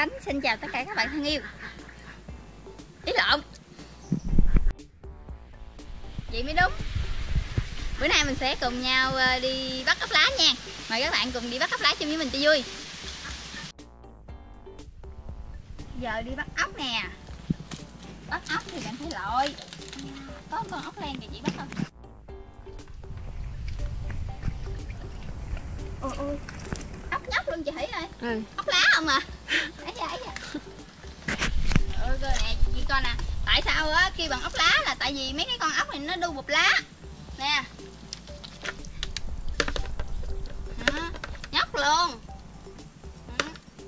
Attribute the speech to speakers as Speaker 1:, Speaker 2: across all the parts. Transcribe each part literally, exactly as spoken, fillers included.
Speaker 1: Khánh xin chào tất cả các bạn thân yêu. Ý lộn, vậy mới đúng. Bữa nay mình sẽ cùng nhau đi bắt ốc lá nha. Mời các bạn cùng đi bắt ốc lá chung với mình cho vui. Giờ đi bắt ốc nè. Bắt ốc thì bạn phải lội. Có con ốc len kìa chị bắt không? Ôi ôi, ốc nhóc luôn chị Thủy ơi. Ừ. Ốc lá không à? Ấy da, ấy da. Ừ, rồi nè chị coi nè. Tại sao á kêu bằng ốc lá là tại vì mấy cái con ốc này nó đu bụp lá nè. Đó, nhóc luôn. Đó.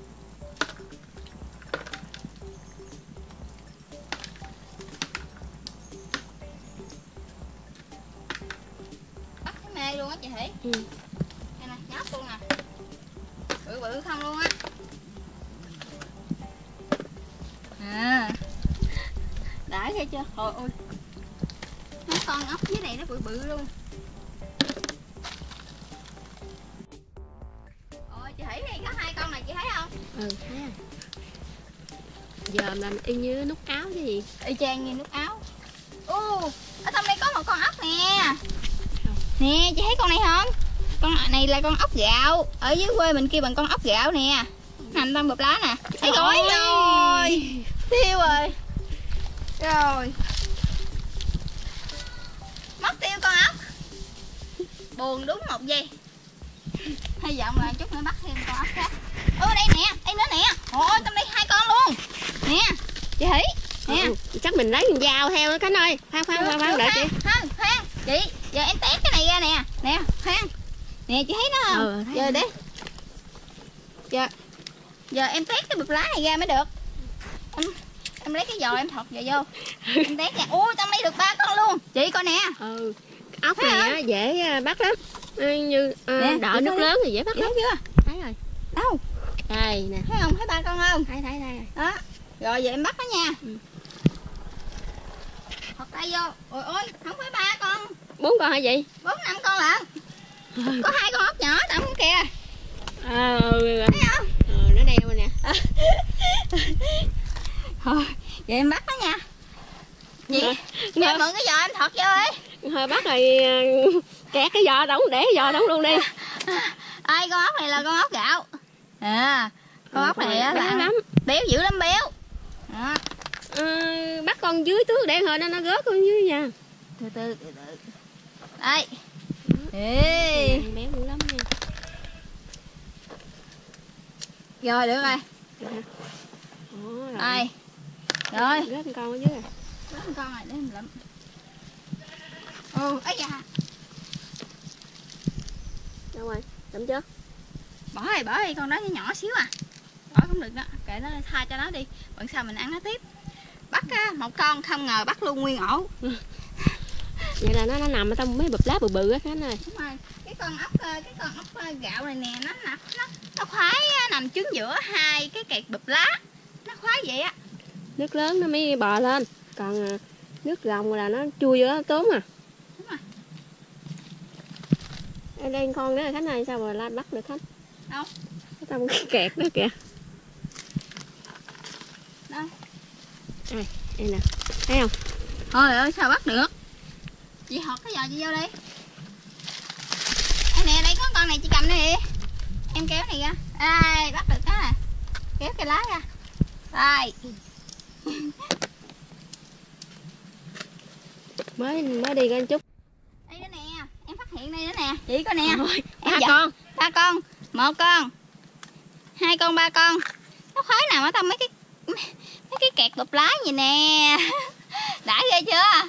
Speaker 1: Bắt cái mê luôn á chị Thủy. Ừ. Đây nè, nhóc luôn nè. Bự bự không luôn á. À, đã ghê chưa? Trời ơi, mấy con ốc dưới này nó bự bự luôn. Ôi chị Thủy đây có hai con này chị thấy không?
Speaker 2: Ừ thấy rồi. Giờ làm y như nút áo chứ gì?
Speaker 1: Y chang như nút áo. Ô, ở trong đây có một con ốc nè. Nè chị thấy con này không? Con này là con ốc gạo. Ở dưới quê mình kêu bằng con ốc gạo nè. Nằm trong bụp lá nè. Thấy gói rồi. Tiêu rồi. Rồi. Mất tiêu con ốc. Buồn đúng một giây. Hy vọng là chút nữa bắt thêm con ốc khác. Ơ đây nè, đây nữa nè. Ôi trong đây hai con luôn. Nè, chị Thủy. Nè.
Speaker 2: Ừ, chắc mình lấy con dao theo đó Khánh ơi. Khoan khoan khoan khoan đợi chị.
Speaker 1: Khoan, khoan. Chị, giờ em tét cái này ra nè. Nè, khoan. Nè chị thấy nó không? Ừ, giờ đi. Giờ giờ em tét cái bụp lá này ra mới được. Em, em lấy cái giò em thọt vào vô. Em tét nha. Ui trong đây được ba con luôn. Chị coi nè.
Speaker 2: Ừ. Ốc này á dễ bắt lắm. Như uh, nè, đợi nước lớn thì dễ bắt lắm
Speaker 1: chưa?
Speaker 2: Thấy rồi.
Speaker 1: Đâu?
Speaker 2: Đây nè.
Speaker 1: Thấy không? Thấy ba con không?
Speaker 2: Thấy thấy thấy.
Speaker 1: Đó. Rồi giờ em bắt nó nha.
Speaker 2: Ừ.
Speaker 1: Thọt tay vô. Ôi ôi, không phải ba con.
Speaker 2: Bốn con hả chị?
Speaker 1: Bốn năm con lận. Ừ. Có hai con ốc nhỏ trong kìa.
Speaker 2: À, ừ,
Speaker 1: thấy không?
Speaker 2: Ừ, nó đeo rồi nè.
Speaker 1: Thôi, vậy em bắt nó nha. Gì? Em mượn cái giò em thọt vô đi.
Speaker 2: Thôi bắt rồi kẹt cái giò đóng để cái giò đóng luôn đi.
Speaker 1: Ai con ốc này là con ốc gạo. À, con ừ, ốc này á là lắm. Béo dữ lắm béo. Đó.
Speaker 2: À, bắt con dưới tước đen hồi nó nó rớt con dưới nha.
Speaker 1: Từ từ từ từ. Đây. Ê.
Speaker 2: Béo dữ lắm nha.
Speaker 1: Rồi được rồi.
Speaker 2: Ủa, rồi.
Speaker 1: Đây. Rồi.
Speaker 2: Rớt con ở dưới rồi.
Speaker 1: Rớt con này để em lụm. Ồ, ấy da.
Speaker 2: Đâu rồi? Lụm chưa?
Speaker 1: Bỏ đi, bỏ đi, con đó nhỏ xíu à. Bỏ cũng được đó, kệ nó tha cho nó đi. Bữa sau mình ăn nó tiếp. Bắt á, một con không ngờ bắt luôn nguyên ổ.
Speaker 2: Vậy là nó nó nằm ở trong mấy bụp lá bự bự á Khánh ơi.
Speaker 1: Đúng rồi. Cái con ốc cái con ốc gạo này nè, nó nó nó khoái nằm trứng giữa hai cái kẹt bụp lá. Nó khoái vậy á.
Speaker 2: Nước lớn nó mới bò lên, còn nước gồng là nó chui vô đó tốn à.
Speaker 1: Đúng rồi.
Speaker 2: Đây, đây con đó là Khánh ơi, sao mà la bắt được Khánh?
Speaker 1: Đâu?
Speaker 2: Ở trong cái kẹt đó kìa.
Speaker 1: Đâu?
Speaker 2: Đây, đây nè, thấy không?
Speaker 1: Thôi ơi sao bắt được? Chị họt cái giò chị vô đi. Đây nè, đây có con này chị cầm đây đi. Em kéo này ra. Đây, bắt được đó nè. Kéo cái lá ra. Đây.
Speaker 2: mới mới đi ra chút.
Speaker 1: Đây đó nè, em phát hiện đây đó nè. Chị coi nè.
Speaker 2: Ôi,
Speaker 1: em
Speaker 2: ba
Speaker 1: giật.
Speaker 2: con.
Speaker 1: Ba con, một con, hai con, ba con. Nó khoái nằm ở trong mấy cái mấy cái kẹt bụp lá gì nè. Đã ghê chưa?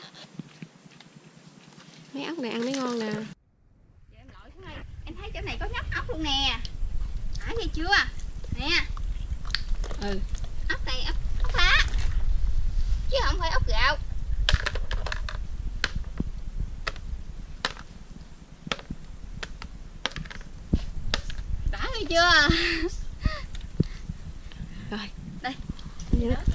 Speaker 2: Mấy ốc này ăn mới ngon nè.
Speaker 1: Em lội xuống đây. Em thấy chỗ này có nhóc ốc luôn nè. Đã ghê chưa? Nè.
Speaker 2: Ừ.
Speaker 1: Ốc này ốc, ốc lá. Chứ không phải ốc gạo. Đã ghê chưa?
Speaker 2: Rồi.
Speaker 1: Đây.
Speaker 2: Vậy đó.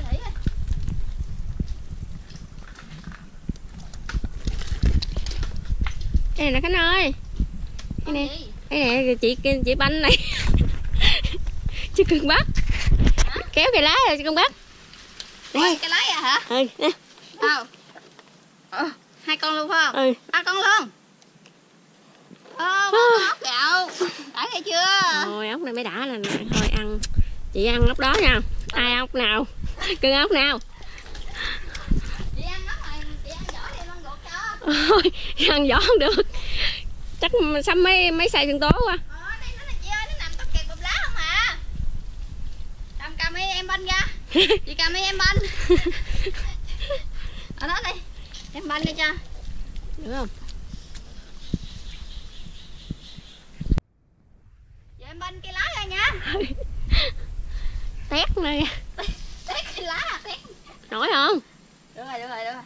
Speaker 2: Đây nè Khánh ơi. Đây nè. Đây nè chị chị banh này. Chứ cần bắt.
Speaker 1: Hả?
Speaker 2: kéo cây lá rồi con bắt.
Speaker 1: Đây cái lấy à hả?
Speaker 2: Ừ, nè.
Speaker 1: Đâu? Ờ, hai con luôn phải không?
Speaker 2: Ừ.
Speaker 1: Ba con luôn. Ờ, ba con ốc gạo. Đã nghe chưa?
Speaker 2: Thôi ốc này mới đã là thôi ăn. Chị ăn ốc đó nha. Ai ốc nào? Cưng ốc nào?
Speaker 1: Chị ăn ốc này, chị ăn vỏ đi luôn ruột cho.
Speaker 2: Ôi, ăn vỏ không được. Chắc xăm mấy mấy xài đường tố quá.
Speaker 1: Ờ, đây nó là chị ơi, nó nằm tóc kẹt bụp lá không à. Cầm cầm đi em banh ra. Chị cầm đi em banh. Ở đó đi. Em banh đi cho.
Speaker 2: Được không?
Speaker 1: Giờ em banh cây lá ra nha.
Speaker 2: Tét này.
Speaker 1: Tét cây lá à, tét.
Speaker 2: Nổi không?
Speaker 1: Được rồi, được rồi, được rồi.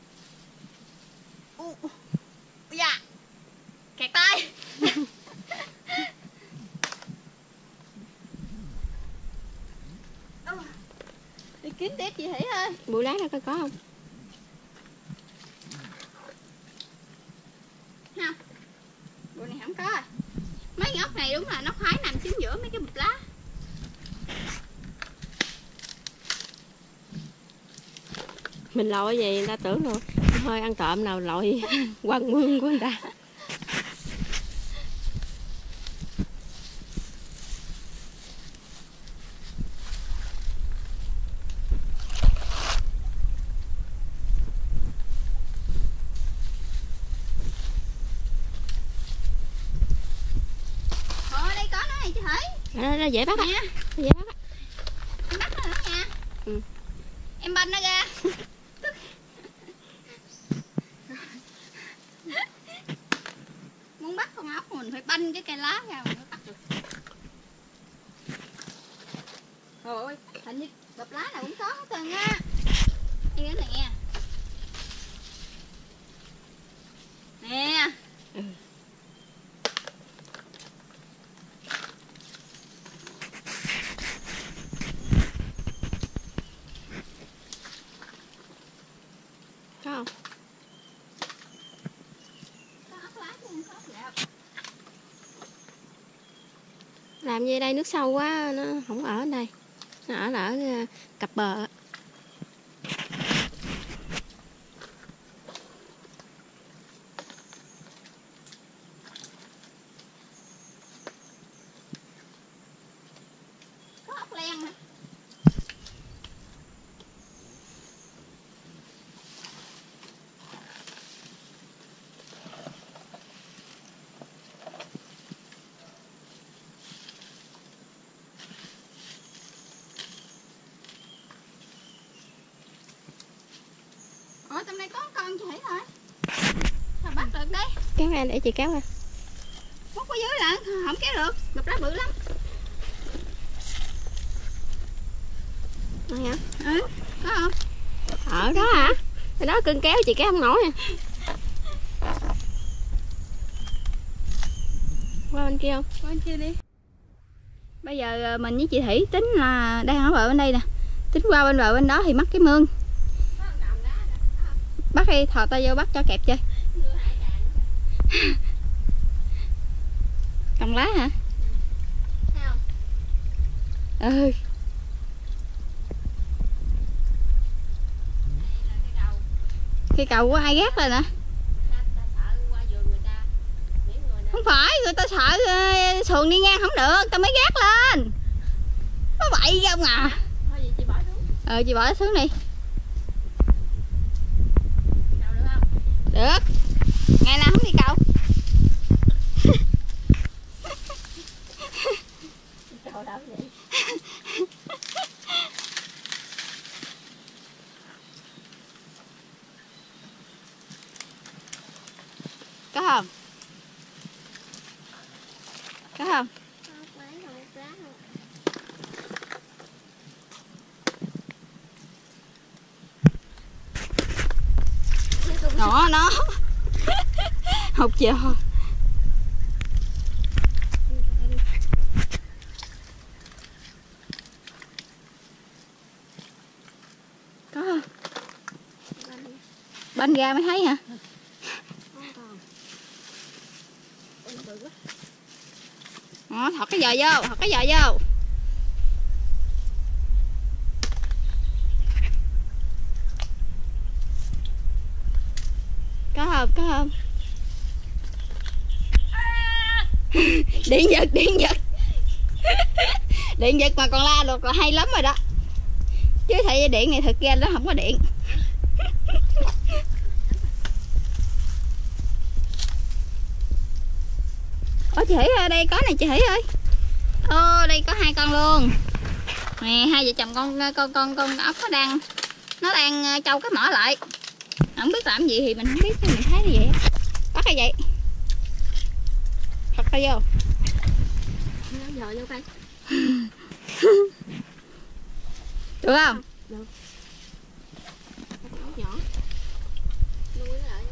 Speaker 1: U. Dạ. Kẹt tay. Đi kiếm tiếp chị Thủy ơi.
Speaker 2: Bụi lá đâu coi có không?
Speaker 1: Không. Bụi này không có. Mấy cái ốc này đúng là nó khoái nằm chính giữa mấy cái bụp lá.
Speaker 2: Mình lội vậy người ta tưởng rồi thôi ăn trộm nào lội quăng mương của người ta.
Speaker 1: Ồ, đây có nó này chị Thủy.
Speaker 2: Đó, đó dễ bắt á.
Speaker 1: Nè.
Speaker 2: Dễ bắt á.
Speaker 1: Em bắt nó nữa nha.
Speaker 2: Ừ.
Speaker 1: Em banh nó ra. Muốn bắt con ốc mình phải banh cái cây lá ra mới bắt được. Trời ơi, hình như bụp lá nào cũng có hết trơn á. Đây cái này nha. Nè.
Speaker 2: Ừ. Có không?
Speaker 1: Có ốc lá chứ không có ốc gạo.
Speaker 2: Làm gì đây nước sâu quá nó không ở đây. Nó ở là ở cặp bờ.
Speaker 1: Có ốc len hả? Ủa trong đây có con chị Thủy thôi. Sao bắt được đấy?
Speaker 2: Kéo ra để chị kéo ra.
Speaker 1: Móc ở dưới là không kéo được. Bụp lá bự lắm.
Speaker 2: Đây hả?
Speaker 1: Ừ, có không?
Speaker 2: Ở đó hả? Ở đó cưng kéo chị kéo không nổi nè. Qua bên kia không?
Speaker 1: Qua bên kia đi. Bây giờ mình với chị Thủy tính là đang ở bờ bên đây nè. Tính qua bên bờ bên đó thì mắc cái mương. Bắt đi, thò tay vô bắt cho kẹp chơi. Còng lá hả? Ừ. Cây cầu của ai gác lên nè? Không phải, người ta sợ uh, xuồng đi ngang không được, tao mới gác lên. Nó bậy không à.
Speaker 2: Thôi vậy chị bỏ xuống.
Speaker 1: Ờ chị bỏ nó xuống đi.
Speaker 2: Cầu được không?
Speaker 1: Được. Ngày nào không đi cầu.
Speaker 2: Cầu đâu vậy?
Speaker 1: Có không? Có không? Nó nó học chưa? Có không? Banh ra mới thấy hả? Đó, thọt cái giò vô, thọt cái giò vô. không? Có không? Điện giật, điện giật. Điện giật mà còn la được là hay lắm rồi đó. Chứ sợi dây điện này thực ra nó không có điện. Ủa chị Hỷ ơi, đây có này chị Hỷ ơi. Ô, đây có hai con luôn. Nè, hai vợ chồng con con con con ốc nó đang nó đang trâu cái mỏ lại. Không biết làm gì thì mình không biết, sao mình thấy như vậy. Bắt cái vậy. Thật ra vô.
Speaker 2: Nó vô coi.
Speaker 1: Được không?
Speaker 2: Được. Ốc nhỏ. Nuôi nó lại.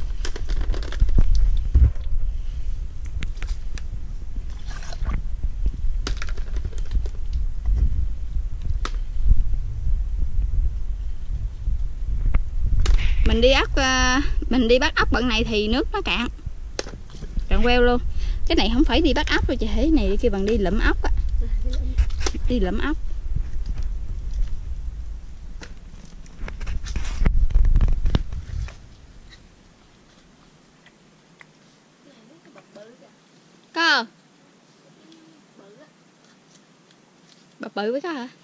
Speaker 1: Mình đi ốc mình đi bắt ốc bận này thì nước nó cạn. Cạn queo luôn. Cái này không phải đi bắt ốc đâu chị Hỷ, này kêu bằng đi lụm ốc á. Đi lụm ốc. Có. Bập bự mới có hả?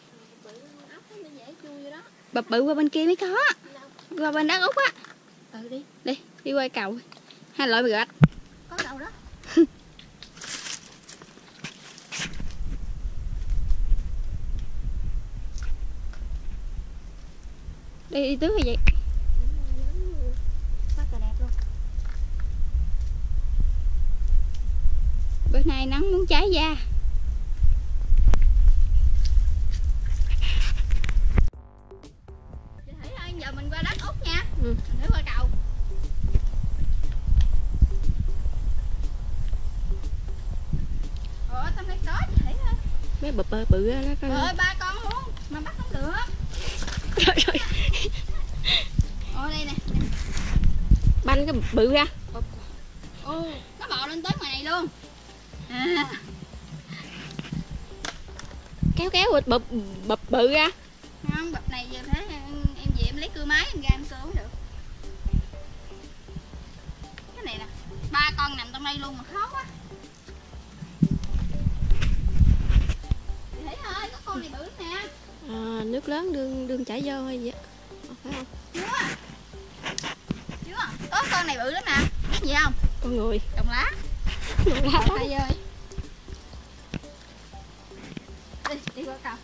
Speaker 1: Bập bự qua bên kia mới có. Qua bên đất Úc á.
Speaker 2: Ừ đi.
Speaker 1: Đi, đi qua cầu. Hai loại bị gạch.
Speaker 2: Có đâu đó.
Speaker 1: Đi, đi tứ hay vậy?
Speaker 2: Rất là đẹp luôn.
Speaker 1: Bữa nay nắng muốn cháy da. Chị Thủy ơi, giờ mình qua đất Úc nha.
Speaker 2: Ừ.
Speaker 1: Mình phải qua cầu. Ủa, tao thấy có chị Thủy ơi.
Speaker 2: Mấy bự bự bự đó con.
Speaker 1: Trời ơi, ba con luôn mà bắt không được.
Speaker 2: Trời ơi.
Speaker 1: Ồ, đây nè.
Speaker 2: Banh cái bự ra.
Speaker 1: Ồ, nó bò lên tới ngoài này luôn. À.
Speaker 2: Kéo kéo bập bập bự ra.
Speaker 1: Không, bập này giờ phải em, em về em lấy cưa máy em ra em cưa mới được. Cái này nè, ba con nằm trong đây luôn mà khó quá. Chị thấy ơi, có con này bự nè.
Speaker 2: À, nước lớn đương đương chảy vô hay vậy? Phải không?
Speaker 1: Chưa. Chưa. Có con này bự lắm nè. Biết gì không?
Speaker 2: Con người.
Speaker 1: Trồng lá.
Speaker 2: Trồng lá.
Speaker 1: Tay ơi. Đi, đi qua cầu.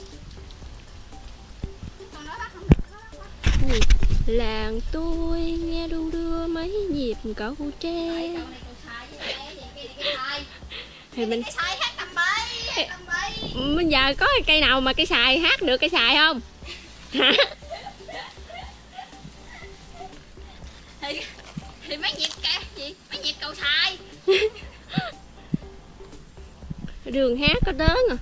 Speaker 1: Con đó bắt không được, khó lắm quá.
Speaker 2: Gì? Làng tôi nghe đu đưa mấy nhịp cậu tre.
Speaker 1: Đấy, cầu này cầu xài với đây, cái này cây xài.
Speaker 2: Thì mình
Speaker 1: Cái xài hát tầm bay, hát tầm bay.
Speaker 2: bây giờ có cây nào mà cây xài hát được cây xài không? Hả?
Speaker 1: Thì, thì mấy nhịp kìa, gì? Mấy nhịp cầu xài.
Speaker 2: Đường hát có đến à.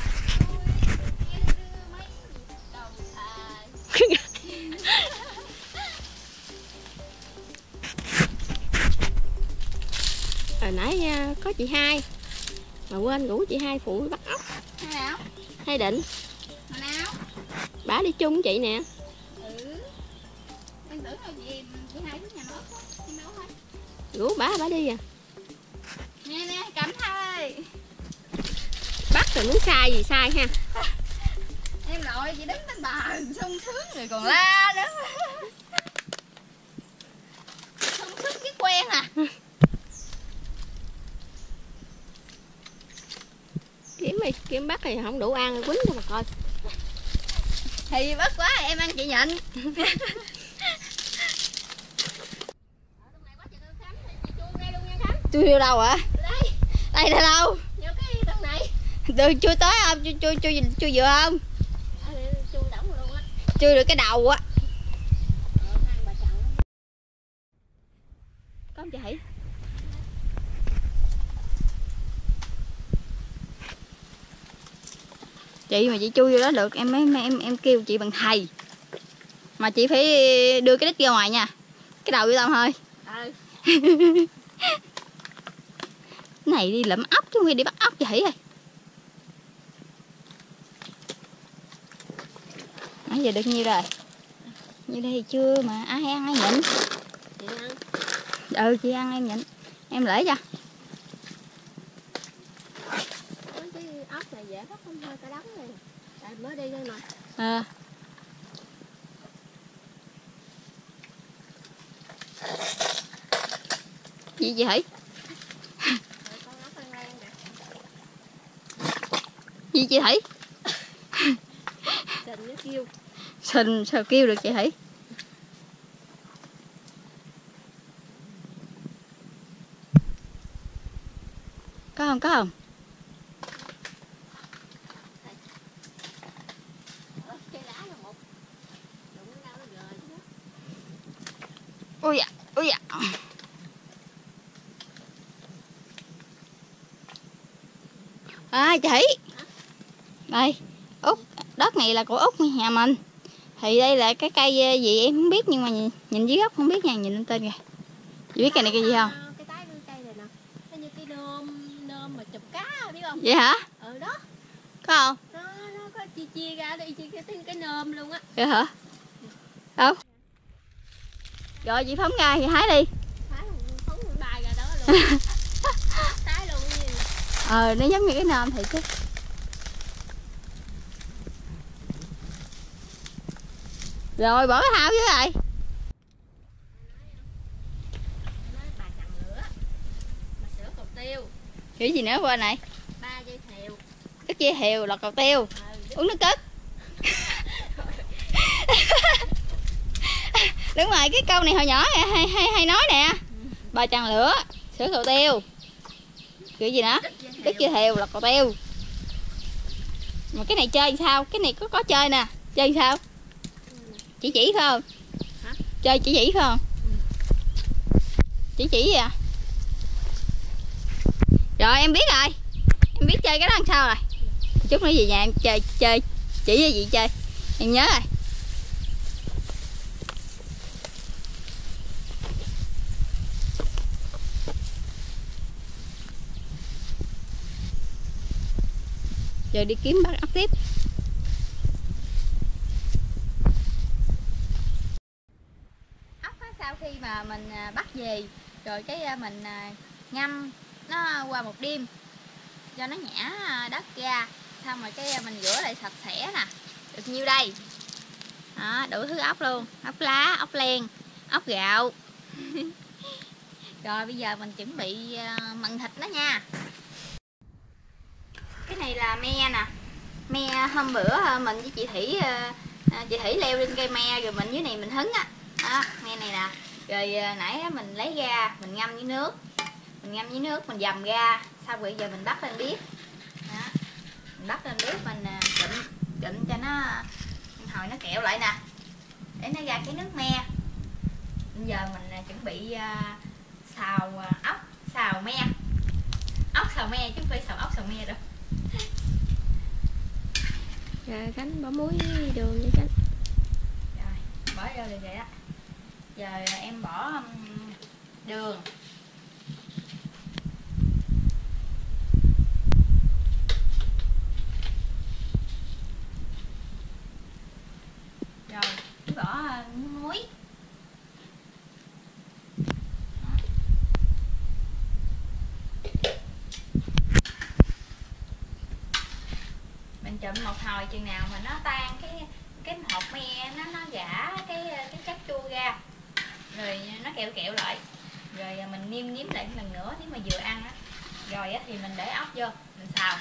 Speaker 2: Hồi nãy có chị hai mà quên rủ chị hai phụ bắt ốc.
Speaker 1: Hay nào?
Speaker 2: Hay Định.
Speaker 1: Hồi nào?
Speaker 2: Bả đi chung với chị nè.
Speaker 1: Ừ. Em tưởng là gì chị hai đứa nhà nó em đâu thôi.
Speaker 2: Rủ bả bả đi à.
Speaker 1: Nè nè, cầm thôi.
Speaker 2: Bắt rồi muốn sai gì sai ha.
Speaker 1: Em lội chị đứng bên bờ sung sướng rồi còn la nữa. Sung sướng biết quen à.
Speaker 2: Kiếm đi, kiếm bắt thì không đủ ăn quýnh cho mà coi.
Speaker 1: Thì bất quá em ăn chị nhịn. Chui vô đâu ạ?
Speaker 2: Đây.
Speaker 1: Đây là đâu?
Speaker 2: Vô cái tầng này.
Speaker 1: Được chui tới không? Chui chui chui chui vừa không?
Speaker 2: À, chui đóng luôn á.
Speaker 1: Chui được cái đầu á.
Speaker 2: Ờ, hai bà chồng.
Speaker 1: Có không chị Hỷ? Chị mà chị chui vô đó được em mới em em kêu chị bằng thầy. Mà chị phải đưa cái đít ra ngoài nha. Cái đầu vô tao thôi.
Speaker 2: Ừ.
Speaker 1: Cái này đi lụm ốc chứ không phải đi bắt ốc chị Hỷ ơi. Nãy giờ được nhiêu rồi? Như đây thì chưa mà ai ăn ai nhịn.
Speaker 2: Chị ăn.
Speaker 1: Ừ chị ăn em nhịn. Em lấy cho.
Speaker 2: Cái ốc này dễ bắt không hơi cả đống này. Tại mới đi đây mà.
Speaker 1: À. Gì chị Thủy? Gì chị Thủy?
Speaker 2: Sình nó kêu.
Speaker 1: Sình sao kêu được chị Thủy? Có không, có không? Ui dạ, ui dạ. À chị Thủy. Đây, Út, đất này là của Út nhà mình. Thì đây là cái cây gì em không biết nhưng mà nhìn, nhìn dưới gốc không biết nha, nhìn lên tên kìa. Chị biết cây này cây gì không?
Speaker 2: Cái tái cây này nè. Nó như cái nôm, nôm mà chụp cá biết không?
Speaker 1: Vậy hả?
Speaker 2: Ừ đó.
Speaker 1: Có không?
Speaker 2: Nó, nó có chia chia ra đi, chia cái, cái nôm luôn á.
Speaker 1: Vậy hả? Đâu? Rồi chị phóng ra thì hái đi.
Speaker 2: Hái phóng bài ra đó luôn. Tái luôn cái gì.
Speaker 1: Ờ, nó giống như cái nôm thì chứ. Rồi bỏ cái thao dưới rồi.
Speaker 2: Bà chằn lửa. Bà sữa cầu tiêu.
Speaker 1: Kiểu gì nữa qua này?
Speaker 2: Ba dây thèo.
Speaker 1: Nước dây hều, lọt cầu tiêu.
Speaker 2: Ừ,
Speaker 1: uống nước cất. Đúng rồi, cái câu này hồi nhỏ hay hay hay nói nè. Bà chằn lửa, sữa cầu tiêu. Kiểu gì nữa? Nước dây hều, lọt cầu tiêu. Mà cái này chơi sao? Cái này có có chơi nè. Chơi sao? Chỉ chỉ phải không?
Speaker 2: Hả?
Speaker 1: Chơi chỉ chỉ phải không?
Speaker 2: Ừ.
Speaker 1: Chỉ chỉ vậy à? Rồi em biết rồi. Em biết chơi cái đó làm sao rồi. Chút nữa về nhà em chơi chơi chỉ với gì chơi. Em nhớ rồi. Giờ đi kiếm bắt ốc tiếp. Ốc sau khi mà mình bắt về rồi cái mình ngâm nó qua một đêm cho nó nhả đất ra, xong rồi cái mình rửa lại sạch sẽ nè, được nhiêu đây đó, đủ thứ ốc luôn, ốc lá, ốc len, ốc gạo. Rồi bây giờ mình chuẩn bị mần thịt nó nha. Cái này là me nè, me hôm bữa mình với chị Thủy chị Thủy leo lên cây me rồi mình dưới này mình hứng á, đó, me này nè. Rồi nãy mình lấy ra mình ngâm với nước, mình ngâm với nước mình dầm ra, xong rồi giờ mình bắt lên bếp. Đó. Mình bắt lên bếp mình trụm trụm cho nó hồi nó kẹo lại nè, để nó ra cái nước me. Bây giờ mình chuẩn bị xào ốc, xào me, ốc xào me chứ không phải xào ốc xào me đâu.
Speaker 2: Rồi Khánh bỏ muối với đường nha Khánh.
Speaker 1: Rồi bỏ vô rồi vậy đó. Giờ em bỏ đường, rồi bỏ muối, mình trộn một hồi chừng nào mà nó tan cái cái hột me nó nó giả cái cái chất chua ra, rồi nó kẹo kẹo lại, rồi mình nêm nếm lại lần nữa nếu mà vừa ăn á, rồi á thì mình để ốc vô mình xào.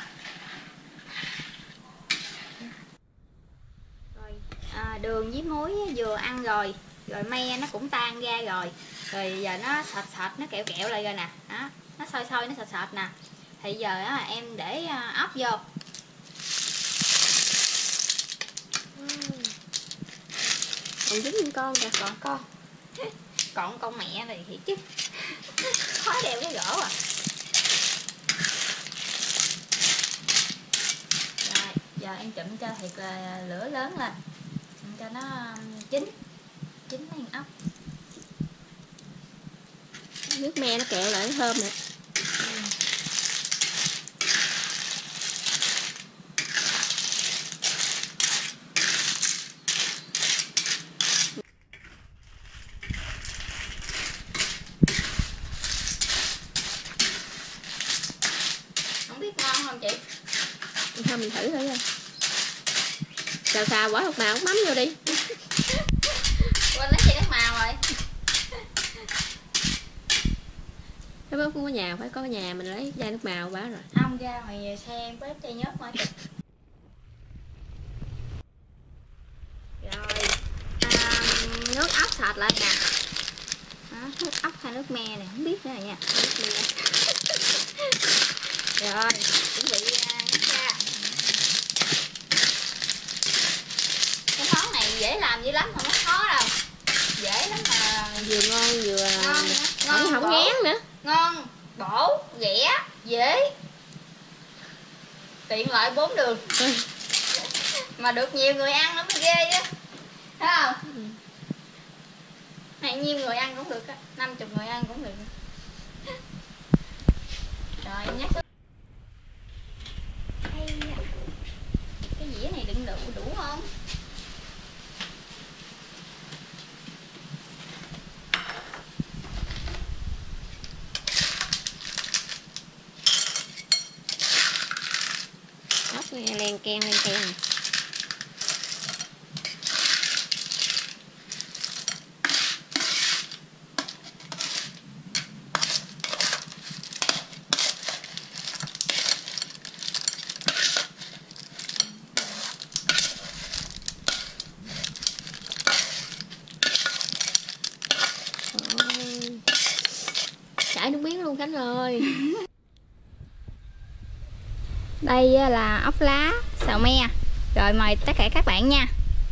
Speaker 1: Rồi à, đường với muối vừa ăn rồi, rồi me nó cũng tan ra rồi, rồi giờ nó sệt sệt nó kẹo kẹo lại rồi nè, đó, nó sôi sôi nó sệt sệt nè, thì giờ á, em để ốc vô.
Speaker 2: Còn dính con kìa,
Speaker 1: Còn con còn con mẹ này thiệt chứ. Khó đeo cái gỗ à. Rồi giờ em trụm cho thiệt là lửa lớn lên cho nó chín chín mấy ốc.
Speaker 2: Nước me nó kẹo lại thơm nè. sao mình thử thử coi. Xào xào bỏ hột màu hột mắm vô đi.
Speaker 1: Quên lấy chai nước màu rồi.
Speaker 2: Cái bếp không có nhà, phải có nhà mình lấy chai nước màu bả rồi.
Speaker 1: Không, ra ngoài xe bếp chai nhớt mới kìa. Rồi à, nước ốc sạch lại nè. Đó, nước ốc hay nước me này không biết nữa rồi nha. Nước me. Rồi chuẩn bị uh, ra. Cái món này dễ làm dữ lắm, không có khó đâu, dễ lắm mà
Speaker 2: Vừa ngon vừa
Speaker 1: ngon,
Speaker 2: không
Speaker 1: ngon
Speaker 2: không ngán nữa.
Speaker 1: Ngon, bổ, rẻ, dễ, tiện lợi bốn đường.
Speaker 2: Ừ.
Speaker 1: Mà được nhiều người ăn lắm mới ghê á, thấy không?
Speaker 2: Ừ.
Speaker 1: Này nhiêu người ăn cũng được á, năm chục người ăn cũng được. Rồi nhắc cái dĩa này đựng đủ đủ không?
Speaker 2: Ốc nghe len keng len keng. Chảy nước miếng luôn Khánh ơi.
Speaker 1: Đây là ốc lá xào me. Rồi mời tất cả các bạn nha.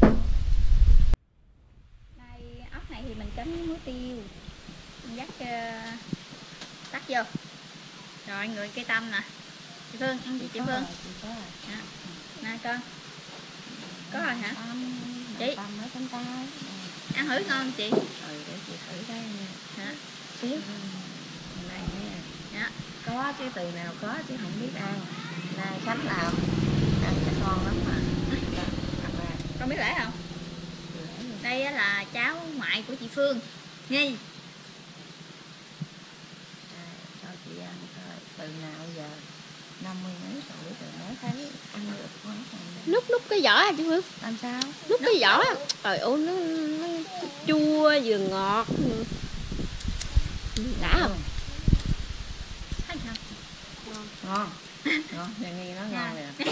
Speaker 1: Đây ốc này thì mình chấm với muối tiêu, mình dắt uh, tắt vô. Rồi người cây tâm nè. Chị Phương ăn gì chị Phương? Dạ. Nè con. Có rồi hả? Chị ăn thử ngon không chị?
Speaker 3: Ừ, để chị thử cái nha.
Speaker 1: Hả?
Speaker 3: Xíu này nha.
Speaker 1: Dạ.
Speaker 3: Có chứ từ nào có chứ không biết ăn. Nay Khánh làm ăn chắc ngon lắm mà. Đó, ăn ra.
Speaker 1: Con biết lễ không? Đây là cháu ngoại của chị Phương Nhi.
Speaker 3: À, cho chị ăn coi từ nào giờ năm mươi mấy tuổi từ mới thấy ăn được món này.
Speaker 2: Nút nút cái vỏ hả chị Phương?
Speaker 3: Làm sao?
Speaker 2: Nút cái vỏ. Trời ơi nó, nó chua vừa ngọt. Đã không?
Speaker 1: Thấy không?
Speaker 3: Ngon. Ngon. Ngon, Nghi nó ngon nè.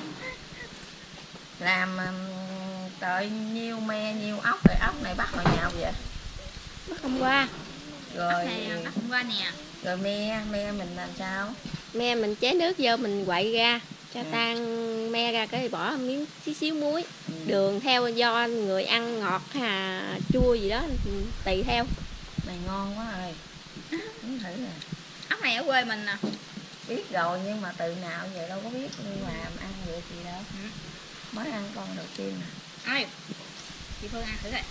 Speaker 3: Làm um, trời nhiêu me nhiêu ốc rồi ốc này bắt hồi nào vậy?
Speaker 2: Bắt hôm qua.
Speaker 3: Rồi
Speaker 1: Ốc này bắt hôm qua nè.
Speaker 3: rồi me me mình làm sao?
Speaker 2: Me mình chế nước vô mình quậy ra cho
Speaker 3: Ừ.
Speaker 2: tan me ra cái bỏ miếng xíu xíu muối,
Speaker 3: Ừ.
Speaker 2: đường theo do người ăn ngọt hà chua gì đó tùy theo.
Speaker 3: Này ngon quá rồi. Muốn thử nè.
Speaker 1: Ốc này ở quê mình nè.
Speaker 3: Biết rồi nhưng mà từ nào vậy đâu có biết làm ăn được gì đâu.
Speaker 1: Ừ.
Speaker 3: Mới ăn con đầu tiên nè.
Speaker 1: Ơi, chị Phương ăn thử coi.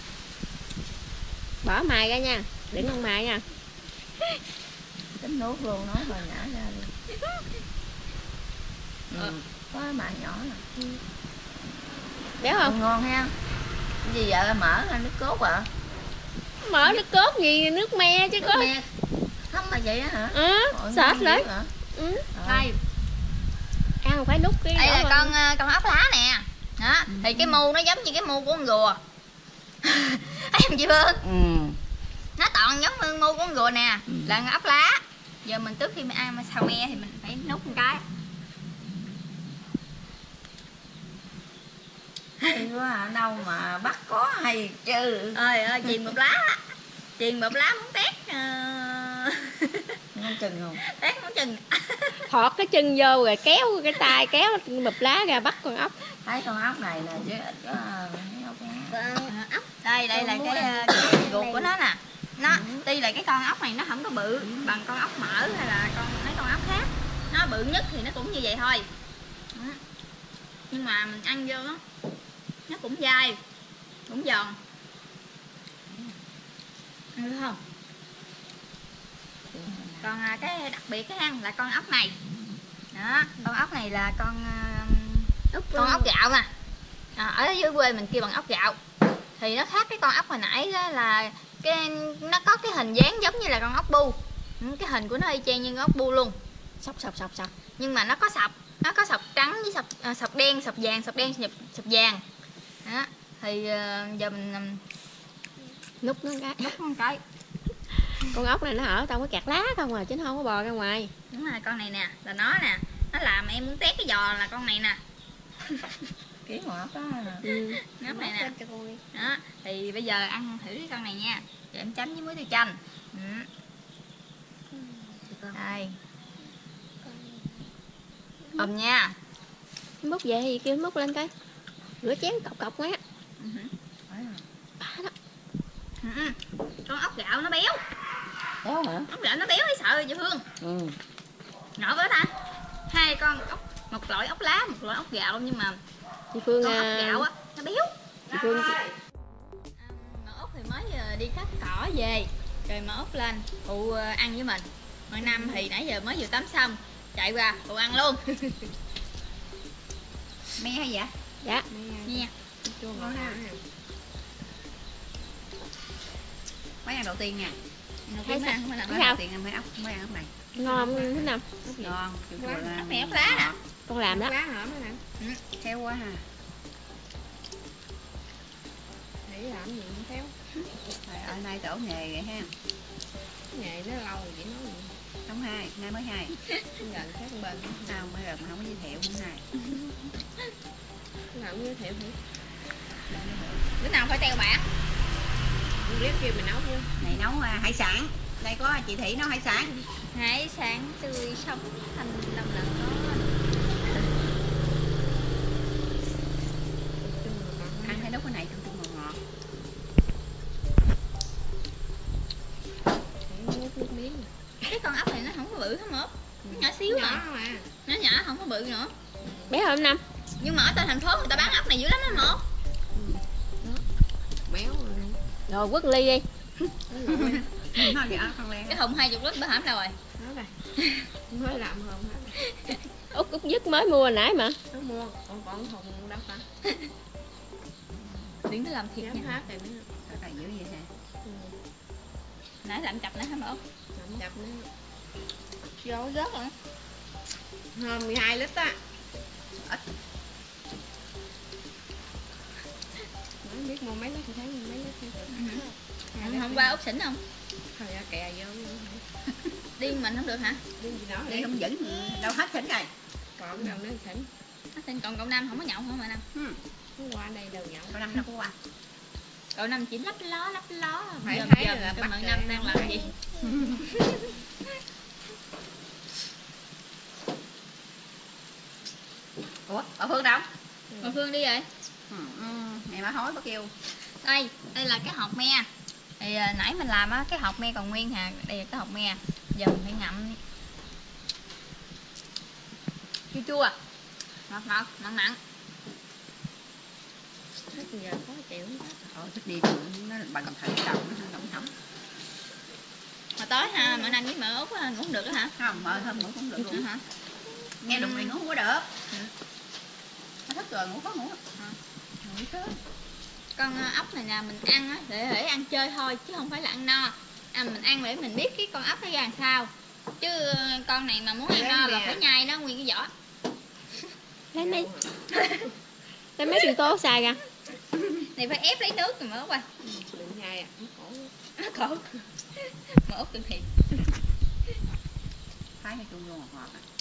Speaker 2: Bỏ mài ra nha, đừng con mài nha.
Speaker 3: Tính nuốt luôn, nói hồi nhả ra đi. Ừ. Có mài nhỏ nè.
Speaker 2: Béo không?
Speaker 3: Ngon ha. Cái gì vậy, mỡ hay nước cốt ạ? À?
Speaker 2: Mở nước cốt gì nước me chứ có.
Speaker 3: Me thấm là vậy á hả?
Speaker 2: Ừ,
Speaker 3: Ôi,
Speaker 2: sệt đấy.
Speaker 3: hả?
Speaker 2: Ừ.
Speaker 1: Đây,
Speaker 2: Ăn phải nút cái
Speaker 1: đây
Speaker 2: vỏ
Speaker 1: là
Speaker 2: lên.
Speaker 1: con con ốc lá nè. Đó, ừ. Thì cái mu nó giống như cái mu của con rùa. Thấy không chị Phương?
Speaker 3: Ừ.
Speaker 1: Nó toàn giống như mu của con rùa nè,
Speaker 3: Ừ.
Speaker 1: là ốc lá. Giờ mình trước khi mình ăn mà xào me thì mình phải nút một cái.
Speaker 3: Hay quá à, đâu mà bắt có hay chứ.
Speaker 1: Ơi ơi, chuyền một lá á. Chuyền một lá muốn tét uh...
Speaker 3: Không chừng không?
Speaker 1: tét muốn chừng.
Speaker 2: Thọt cái chân vô rồi kéo cái tay kéo bụp lá ra bắt con ốc.
Speaker 3: Thấy con ốc này nè chứ ít có thấy ốc lá.
Speaker 1: Ốc. Đây đây là cái, cái ruột của nó nè. Nó tuy là cái con ốc này nó không có bự bằng con ốc mỡ hay là con mấy con ốc khác. Nó bự nhất thì nó cũng như vậy thôi. Đó. Nhưng mà mình ăn vô nó nó cũng dai, cũng giòn. Ăn được không? Còn à, cái đặc biệt cái ăn là con ốc này. Đó, con ốc này là con uh, con ốc gạo nè. À, ở dưới quê mình kêu bằng ốc gạo. Thì nó khác cái con ốc hồi nãy đó là cái nó có cái hình dáng giống như là con ốc bu. Cái hình của nó y chang như con ốc bu luôn. Sọc sọc sọc sọc. Nhưng mà nó có sọc, nó có sọc trắng với sọc à, sọc đen, sọc vàng, sọc đen, sọc, sọc vàng đó. Thì uh, giờ mình um,
Speaker 2: nút nó cái
Speaker 1: nút một cái.
Speaker 2: Con ốc này nó ở trong cái kẹt lá không à, chứ nó không có bò ra ngoài.
Speaker 1: Đúng rồi, con này nè là nó nè, nó làm em muốn tét cái giò là con này nè.
Speaker 3: Kiến ngọt đó.
Speaker 2: Ừ.
Speaker 1: Ngóc này nè. Đó, thì bây giờ ăn thử cái con này nha. Để em chấm với muối tiêu chanh. Ừ. Đây. Ôm nha.
Speaker 2: Múc về thì kêu múc lên cái. Rửa chén cọc cọc quá.
Speaker 1: Ừ.
Speaker 2: Bả đó.
Speaker 1: Ừ. Con ốc gạo nó béo.
Speaker 3: Béo hả?
Speaker 1: Ốc gạo nó béo hay sợ chị Phương.
Speaker 3: Ừ.
Speaker 1: Nổi quá ta. Hai con ốc, một loại ốc lá, một loại ốc gạo, nhưng mà
Speaker 2: Chị Phương
Speaker 1: con ốc
Speaker 2: à,
Speaker 1: gạo á nó béo.
Speaker 2: chị Phương
Speaker 1: Mà ốc thì mới đi cắt cỏ về rồi mà ốc lên phụ ăn với mình. Mọi năm thì nãy giờ mới vừa tắm xong chạy qua phụ ăn luôn. Me hay vậy?
Speaker 2: dạ.
Speaker 1: Nha.
Speaker 3: Mấy ăn đầu tiên nha.
Speaker 1: Đầu
Speaker 2: Thấy
Speaker 1: tiên
Speaker 2: sao?
Speaker 1: ăn mới
Speaker 2: Thấy
Speaker 1: làm.
Speaker 2: sao?
Speaker 3: Đầu tiên ăn mấy ốc, mấy ăn ốc này.
Speaker 2: Ngon không thế nào?
Speaker 3: Ngon.
Speaker 1: Ốc này ốc lá nè.
Speaker 2: Con làm đó.
Speaker 1: Ừ.
Speaker 3: Theo quá ha.
Speaker 2: Để làm gì cũng theo.
Speaker 3: Ở nay tổ nghề vậy ha.
Speaker 2: Nghề nó lâu rồi chị nói gì.
Speaker 3: Tháng hai, nay mới hai.
Speaker 2: Gần khác bên.
Speaker 3: Sao mới gần mà không có giới thiệu cũng hai.
Speaker 2: Nào cũng giới thiệu thử.
Speaker 1: Bữa nào phải teo bạn.
Speaker 2: Clip kia mình nấu luôn.
Speaker 3: Này nấu à, hải sản. Đây có chị Thị nấu hải sản.
Speaker 1: Hải sản tươi sống thành lòng lần đó.
Speaker 3: Ăn thấy nấu cái này chung chung ngọt ngọt.
Speaker 2: Nước miếng.
Speaker 1: Cái con ốc này nó không có bự hết một. Nó nhỏ xíu à.
Speaker 2: mà.
Speaker 1: Nó nhỏ không có bự nữa.
Speaker 2: Bé hơn năm.
Speaker 1: Nhưng mà ở trên thành phố người ta bán ốc này dữ lắm đó một.
Speaker 2: Béo rồi. Rồi quất ly đi.
Speaker 3: Thôi vậy không len.
Speaker 1: Cái thùng hai chục lít bữa hổm đâu rồi.
Speaker 2: Nói rồi. Mới làm không hả? Út Út dứt mới mua hồi nãy mà. Nó mua, còn còn thùng đâu phải.
Speaker 1: Đừng có làm thiệt
Speaker 2: Dám
Speaker 1: nha.
Speaker 2: hát rồi nữa.
Speaker 3: Sao phải dữ vậy hả?
Speaker 2: Ừ.
Speaker 1: Nãy làm chập nữa hả một.
Speaker 2: Làm chập nữa.
Speaker 1: Vô rớt rồi.
Speaker 2: Hơn mười hai lít á.
Speaker 3: Ít.
Speaker 2: Nói biết mua mấy lít thì thấy mấy lít thì
Speaker 1: Ừ. Hôm qua ốc xỉn không?
Speaker 2: thôi ra kè vô luôn.
Speaker 1: Điên mình không được hả?
Speaker 2: Đi gì nói
Speaker 3: Đi
Speaker 2: đi.
Speaker 3: không vững đâu hết thỉnh rồi.
Speaker 2: Còn đâu nữa thỉnh.
Speaker 1: Nó xin còn cậu Năm không có nhậu hả mà Năm?
Speaker 3: Ừ.
Speaker 2: Nó qua đây đâu nhậu.
Speaker 3: Có năm đâu có qua.
Speaker 1: Cậu Năm chỉ lấp ló lấp ló.
Speaker 2: Phải
Speaker 1: Dòm
Speaker 2: thấy
Speaker 1: dòm
Speaker 2: là
Speaker 1: cho
Speaker 2: bắt
Speaker 1: mọi
Speaker 2: rồi.
Speaker 1: Năm đang làm gì?
Speaker 3: Ủa, bà Phương đâu?
Speaker 1: Mà Phương đi rồi.
Speaker 3: Ừ, ừ. Mẹ má hối bác kêu.
Speaker 1: Đây, đây là cái hột me. Thì à, nãy mình làm á, cái hột me còn nguyên hà. Đây là cái hột me. Giờ mình phải ngậm. Chua chua. Ngọt ngọt, mặn mặn.
Speaker 2: Hết giờ có chịu.
Speaker 3: Thôi thích đi nó bà còn thử đầu nó không thấm.
Speaker 1: Mà tối ha, mọi Năm với mợ Út á, ngủ không được đó hả?
Speaker 3: Không, mơ thơm ngủ cũng được
Speaker 1: Ừ,
Speaker 3: luôn.
Speaker 1: hả?
Speaker 3: Nghe đụng này ngủ không có được. Nó thức rồi ngủ có ngủ.
Speaker 1: À.
Speaker 3: Ngủ sớm.
Speaker 1: Con à, ốc này nè mình ăn á để, để ăn chơi thôi chứ không phải là ăn no. À, mình ăn để mình biết cái con ốc nó ra làm sao. Chứ à, con này mà muốn ăn no là phải nhai nó nguyên cái vỏ.
Speaker 2: Lấy mấy lấy mấy sinh tố xài ra.
Speaker 1: Này phải ép lấy nước rồi mở qua.
Speaker 2: Đừng nhai à, nó khổ.
Speaker 1: Nó khổ. Mà Út từng thiệt.
Speaker 3: Thái hay chung vô ngọt ngọt à.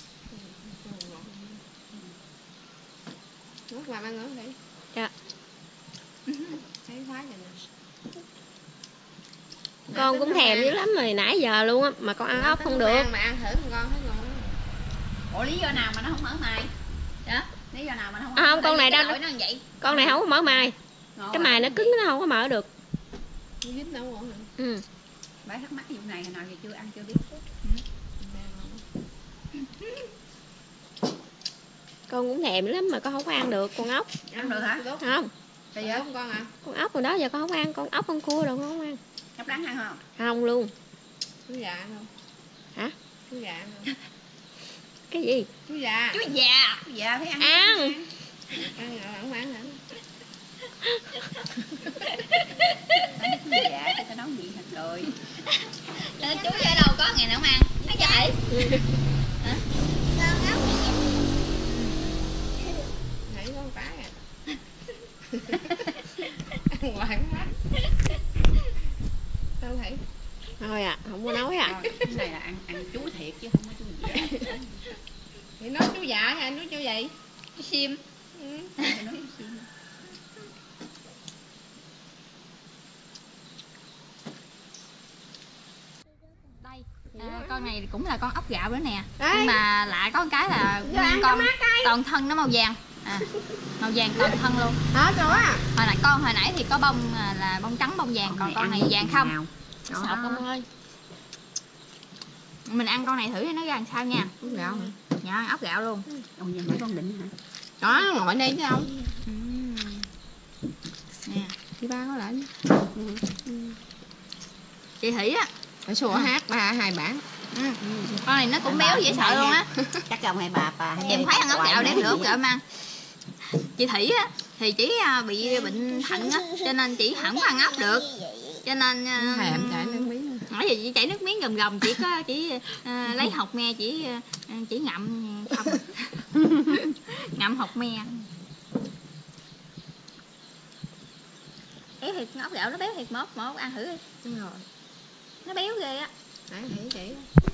Speaker 2: Nước làm ăn nữa đi. Dạ. Thấy khoái rồi nè. Con cũng thèm dữ lắm rồi nãy giờ luôn á mà con ăn ốc không được. Mà ăn thử con thấy ngon lắm.
Speaker 3: Ủa lý do nào mà nó không mở mày?
Speaker 1: Đó.
Speaker 3: Lý do nào mà nó không
Speaker 2: À, không con này đâu.
Speaker 1: Nó như vậy.
Speaker 2: Con này không có mở mài.
Speaker 3: Ngon
Speaker 2: Cái
Speaker 3: rồi.
Speaker 2: mài nó cứng nó không có mở được. Dính đâu rồi. Ừ.
Speaker 3: Bà thắc mắc cái vụ này hồi nào giờ chưa ăn chưa biết.
Speaker 2: Con cũng thèm lắm mà con không có ăn được con ốc.
Speaker 3: Ăn được hả?
Speaker 2: Không.
Speaker 3: Sao vậy?
Speaker 2: Con à? Con ốc rồi đó giờ con không ăn, con ốc con cua đâu con không ăn.
Speaker 3: Nhóc đáng ăn không?
Speaker 2: Không luôn.
Speaker 4: Chú già không?
Speaker 2: Hả?
Speaker 4: Chú già không?
Speaker 2: Cái gì?
Speaker 4: Chú già.
Speaker 1: Chú già.
Speaker 3: Dạ phải ăn.
Speaker 2: Ăn.
Speaker 4: Ăn rồi không ăn hả?
Speaker 3: Dạ thì tao nói gì thật rồi.
Speaker 1: Nên chú ở đâu có ngày nào không ăn. Thấy chưa hả?
Speaker 2: Ừ.
Speaker 1: Hả? Sao ốc này vậy?
Speaker 4: ăn hoài quá. Sao thấy?
Speaker 2: Thôi à, không có nói à.
Speaker 3: Cái này là ăn ăn chú thiệt chứ không có chú gì.
Speaker 4: Thì nói chú dạ hay anh nói chú gì?
Speaker 1: Chú sim.
Speaker 4: Ừ.
Speaker 3: Nói gì?
Speaker 1: Đây, à, con này cũng là con ốc gạo nữa nè.
Speaker 4: Đây.
Speaker 1: Nhưng mà lại có một cái là
Speaker 4: Giờ ăn
Speaker 1: con
Speaker 4: cho má coi.
Speaker 1: toàn thân nó màu vàng. À, màu vàng toàn thân luôn.
Speaker 4: Hết rồi á.
Speaker 1: Hồi nãy con hồi nãy thì có bông à, là bông trắng bông vàng, còn con này vàng không.
Speaker 2: Sọt con ơi.
Speaker 1: Mình ăn con này thử cho nó ra làm sao nha.
Speaker 4: Ốc gạo hả?
Speaker 1: Dạ, ăn ốc gạo luôn.
Speaker 3: Ồ, nhà mấy con định hả?
Speaker 4: Đó, ngồi đây chứ không?
Speaker 1: Uhm. Nè,
Speaker 4: Chị ba có lại.
Speaker 1: chị Thủy á.
Speaker 4: Phải sủa hát ba hai bản.
Speaker 1: Ừ. Con này nó cũng béo dễ sợ luôn á.
Speaker 3: Chắc ông hay bà bà.
Speaker 1: Em thấy ăn ốc gạo để được ốc gạo mà. Chị Thủy á thì chỉ à, bị bệnh thận á, cho nên chị không có ăn ốc được. Cho nên à,
Speaker 4: Thèm chảy nước miếng.
Speaker 1: nãy giờ chị chảy nước miếng gầm gầm, chỉ có chỉ à, lấy hột me chỉ à, chỉ ngậm không. Ngậm hột me. Béo thiệt, ốc gạo nó béo thiệt, một một ăn thử đi.
Speaker 4: Đúng rồi.
Speaker 1: Nó béo ghê á.
Speaker 4: Nãy thấy chị.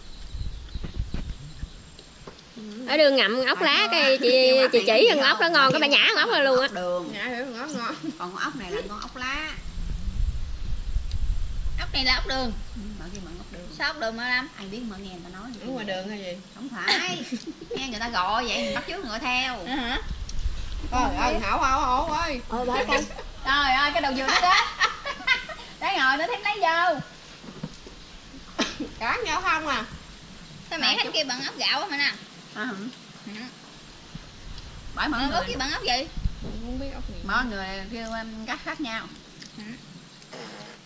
Speaker 2: Ở đường ngậm ốc lá cái chị chị chỉ ăn ốc đó ngon, cái bà nhả ăn ốc ra luôn á.
Speaker 3: Đường.
Speaker 4: Nhả hiểu ngon ngon.
Speaker 3: Còn con ốc này là con ốc lá.
Speaker 1: Ốc này là ốc đường.
Speaker 3: Ừ, mở kia mở ốc đường.
Speaker 1: Sao ốc đường mà Lâm?
Speaker 3: Ai biết mở nghe người ta nói.
Speaker 4: Ở ngoài đường hay gì?
Speaker 3: Không phải. Nghe người ta gọi vậy mình bắt chước người gọi theo.
Speaker 1: Ờ hả?
Speaker 4: Trời ơi, hảo hảo hảo ơi.
Speaker 2: Ôi ba con.
Speaker 1: Trời ơi, cái đầu dừa nó đó. Đấy ngồi nó thím lấy vô.
Speaker 4: Cán nhau không à?
Speaker 1: Sao mẹ thích kia bằng ốc gạo á mà nè.
Speaker 3: À,
Speaker 1: Ừ.
Speaker 3: bởi mọi
Speaker 1: Ốc
Speaker 3: người
Speaker 1: kia bằng ốc gì?
Speaker 4: Không biết ốc gì.
Speaker 3: mọi người kêu um, cách khác nhau.